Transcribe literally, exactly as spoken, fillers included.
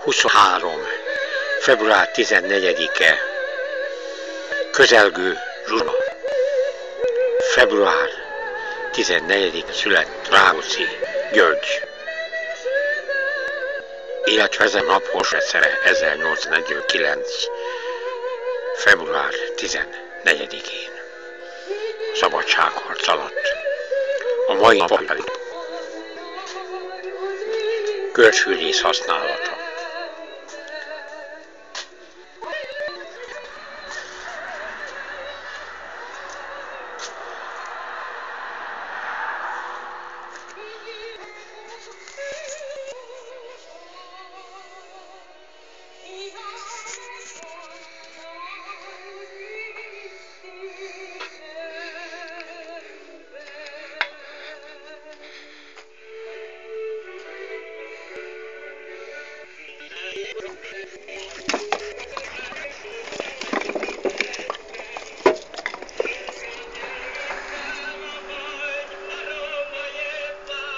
huszonhárom. február tizennegyedike. Közelgő Zsuzsa. február tizennegyedikén született Rákóczi György. Illetve ezen napos egyszerre ezernyolcszáznegyvenkilenc. február tizennegyedikén. Szabadságharc alatt. A mai nap pedig görcsfűrész használata.